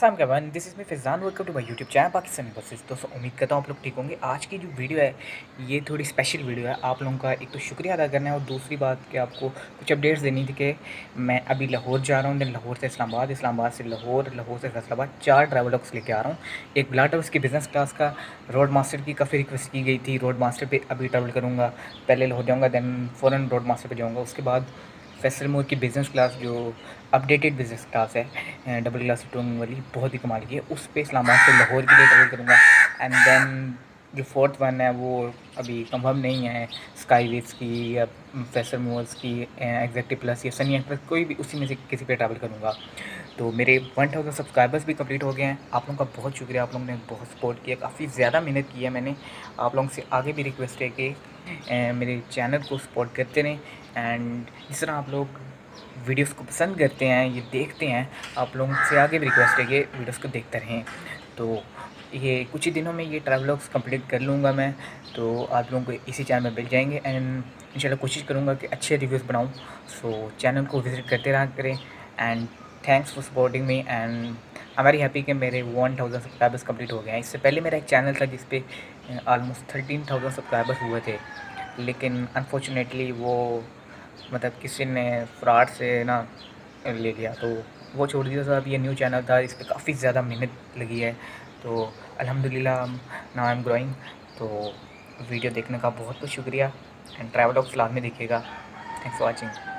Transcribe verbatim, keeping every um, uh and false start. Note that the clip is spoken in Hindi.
अस्सलाम वालेकुम, this is me Faizan, welcome to my YouTube channel Pakistani buses. दोस्तों उम्मीद करता हूँ आप लोग ठीक होंगे। आज की जो वीडियो है ये थोड़ी स्पेशल वीडियो है। आप लोगों का एक तो शुक्रिया अदा करना है और दूसरी बात कि आपको कुछ अपडेट्स देनी थी कि मैं अभी लाहौर जा रहा हूँ, देन लाहौर से इस्लामाबाद, इस्लामाबाद से लाहौर, लाहौर से फैसलाबाद, चार ट्रैवल डॉक्स लेके आ रहा हूँ। एक ब्लाटर उसकी बिज़नेस क्लास का, रोड मास्टर की काफ़ी रिक्वेस्ट की गई थी। रोड मास्टर पर अभी ट्रैवल करूँगा, पहले लाहौर जाऊँगा, दैन फ़ौरन रोड मास्टर पर जाऊँगा। उसके बाद फैसल मोर की बिज़नेस क्लास जो अपडेटेड बिज़नेस क्लास है, डबल ग्लास टून वाली, बहुत ही कमाल की है। उस पे इस्लामाबाद से लाहौर के लिए ट्रैवल करूँगा। एंड देन जो फोर्थ वन है वो अभी कंफर्म नहीं है, स्काईवेज की या फैसल मोर्स की, एग्जैक्टिव प्लस या सनी एक्सप्रेस, कोई भी उसी में से किसी पे ट्रैवल करूँगा। तो मेरे वन थाउजेंड सब्सक्राइबर्स भी कंप्लीट हो गए हैं। आप लोगों का बहुत शुक्रिया, आप लोगों ने बहुत सपोर्ट किया, काफ़ी ज़्यादा मेहनत की है मैंने। आप लोगों से आगे भी रिक्वेस्ट है कि अ, मेरे चैनल को सपोर्ट करते रहें। एंड जिस तरह आप लोग वीडियोस को पसंद करते हैं, ये देखते हैं, आप लोगों से आगे भी रिक्वेस्ट है कि वीडियोस को देखते रहें। तो ये कुछ ही दिनों में ये ट्रैवलॉग्स कंप्लीट कर लूँगा मैं, तो आप लोगों को इसी चैनल में मिल जाएंगे। एंड इंशाल्लाह कोशिश करूँगा कि अच्छे रिव्यूज़ बनाऊँ। सो चैनल को विज़िट करते रहा करें। And thanks for supporting me. And I am very happy कि मेरे वन थाउजेंड सब्सक्राइबर्स कंप्लीट हो गए हैं। इससे पहले मेरा एक चैनल था जिस पे ऑलमोस्ट थर्टीन थाउजेंड सब्सक्राइबर्स हुए थे, लेकिन अनफॉर्चुनेटली वो मतलब किसी ने फ्रॉड से ना ले लिया, तो वो छोड़ दिया था। अब ये न्यू चैनल था, इस पर काफ़ी ज़्यादा मेहनत लगी है। तो अल्हम्दुलिल्लाह नाउ आई एम ग्रोइंग। तो वीडियो देखने का बहुत बहुत शुक्रिया। एंड ट्रैवल ऑफ लाजमी देखिएगा। Thanks for watching.